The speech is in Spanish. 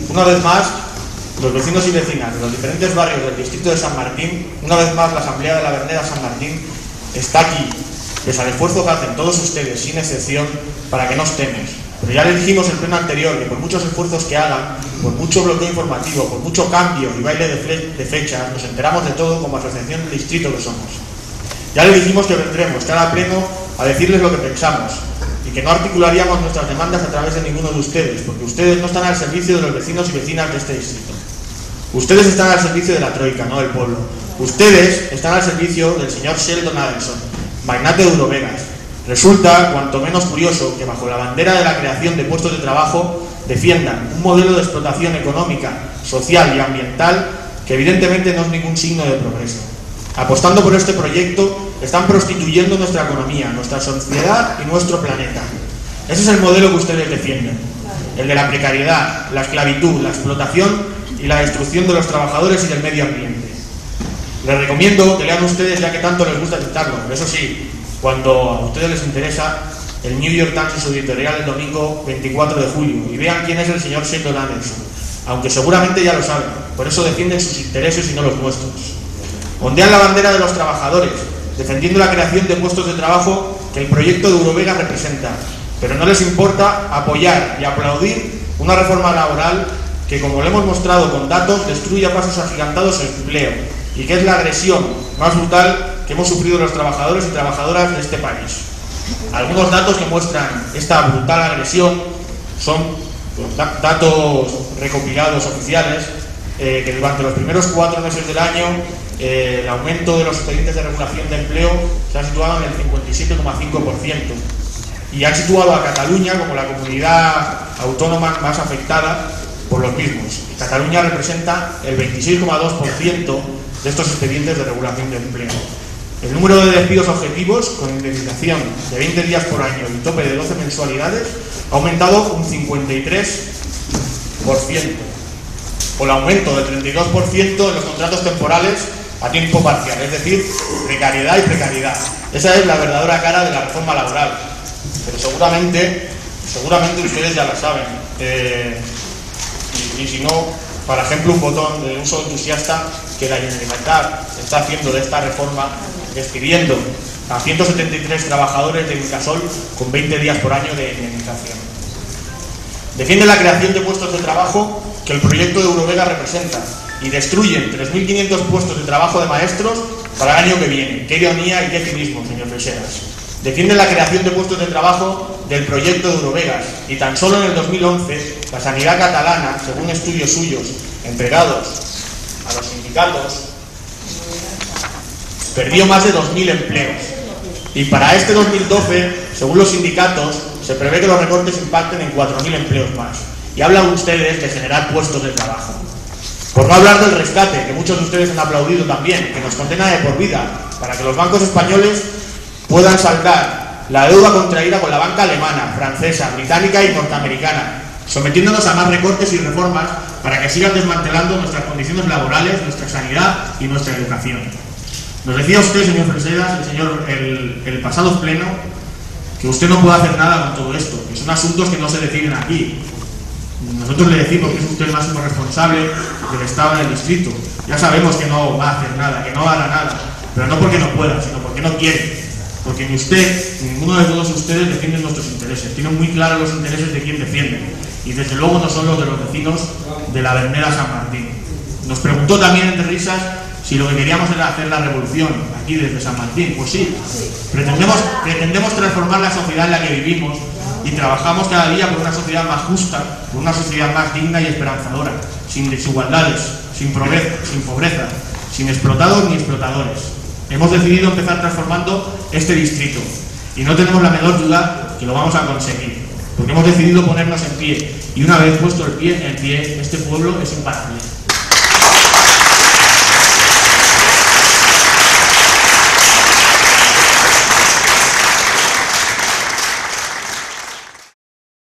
Una vez más, los vecinos y vecinas de los diferentes barrios del distrito de San Martín, una vez más la Asamblea de la Verneda San Martín está aquí, pese al esfuerzo que hacen todos ustedes, sin excepción, para que no estemos. Pero ya les dijimos en el pleno anterior que por muchos esfuerzos que hagan, por mucho bloqueo informativo, por mucho cambio y baile de fechas, nos enteramos de todo como asociación del distrito que somos. Ya les dijimos que vendremos cada pleno a decirles lo que pensamos y que no articularíamos nuestras demandas a través de ninguno de ustedes, porque ustedes no están al servicio de los vecinos y vecinas de este distrito. Ustedes están al servicio de la Troika, no del pueblo. Ustedes están al servicio del señor Sheldon Adelson, magnate de Eurovegas. Resulta cuanto menos curioso que bajo la bandera de la creación de puestos de trabajo defiendan un modelo de explotación económica, social y ambiental que evidentemente no es ningún signo de progreso. Apostando por este proyecto, están prostituyendo nuestra economía, nuestra sociedad y nuestro planeta. Ese es el modelo que ustedes defienden, el de la precariedad, la esclavitud, la explotación y la destrucción de los trabajadores y del medio ambiente. Les recomiendo que lean ustedes, ya que tanto les gusta citarlo, eso sí, cuando a ustedes les interesa, el New York Times y su editorial el domingo 24 de julio, y vean quién es el señor Sheldon Adelson, aunque seguramente ya lo saben, por eso defienden sus intereses y no los nuestros. Ondean la bandera de los trabajadores, defendiendo la creación de puestos de trabajo que el proyecto de Eurovegas representa, pero no les importa apoyar y aplaudir una reforma laboral que, como lo hemos mostrado con datos, destruye a pasos agigantados el empleo y que es la agresión más brutal que hemos sufrido los trabajadores y trabajadoras de este país. Algunos datos que muestran esta brutal agresión son datos recopilados oficiales, que durante los primeros 4 meses del año el aumento de los expedientes de regulación de empleo se ha situado en el 57,5% y ha situado a Cataluña como la comunidad autónoma más afectada por los mismos. Cataluña representa el 26,2% de estos expedientes de regulación de empleo. El número de despidos objetivos con indemnización de 20 días por año y tope de 12 mensualidades ha aumentado un 53%, o el aumento del 32% en los contratos temporales a tiempo parcial, es decir, precariedad y precariedad. Esa es la verdadera cara de la reforma laboral, pero seguramente ustedes ya la saben. Y si no, por ejemplo, un botón de uso entusiasta que la Generalitat está haciendo de esta reforma, despidiendo a 173 trabajadores de Incasol con 20 días por año de indemnización. Defienden la creación de puestos de trabajo que el proyecto de Eurovegas representa y destruyen 3.500 puestos de trabajo de maestros para el año que viene. Qué ironía y qué cinismo, señor Freixedas. Defienden la creación de puestos de trabajo del proyecto de Eurovegas y tan solo en el 2011 la sanidad catalana, según estudios suyos entregados a los sindicatos, perdió más de 2.000 empleos. Y para este 2012, según los sindicatos, se prevé que los recortes impacten en 4.000 empleos más. Y hablan ustedes de generar puestos de trabajo. Por no hablar del rescate, que muchos de ustedes han aplaudido también, que nos condena de por vida, para que los bancos españoles puedan saldar la deuda contraída con la banca alemana, francesa, británica y norteamericana, sometiéndonos a más recortes y reformas para que sigan desmantelando nuestras condiciones laborales, nuestra sanidad y nuestra educación. Nos decía usted, señor Freixedas, el pasado pleno, que usted no puede hacer nada con todo esto, que son asuntos que no se deciden aquí. Nosotros le decimos que es usted el máximo responsable del Estado del distrito. Ya sabemos que no va a hacer nada, que no hará nada, pero no porque no pueda, sino porque no quiere. Porque ni usted, ni ninguno de todos ustedes defienden nuestros intereses. Tienen muy claros los intereses de quién defienden. Y desde luego no son los de los vecinos de la Verneda San Martín. Nos preguntó también entre risas si lo que queríamos era hacer la revolución aquí desde San Martín. Pues sí, pretendemos transformar la sociedad en la que vivimos y trabajamos cada día por una sociedad más justa, por una sociedad más digna y esperanzadora, sin desigualdades, sin pobreza, sin explotados ni explotadores. Hemos decidido empezar transformando este distrito y no tenemos la menor duda que lo vamos a conseguir, porque hemos decidido ponernos en pie y una vez puesto el pie en pie, este pueblo es imparable.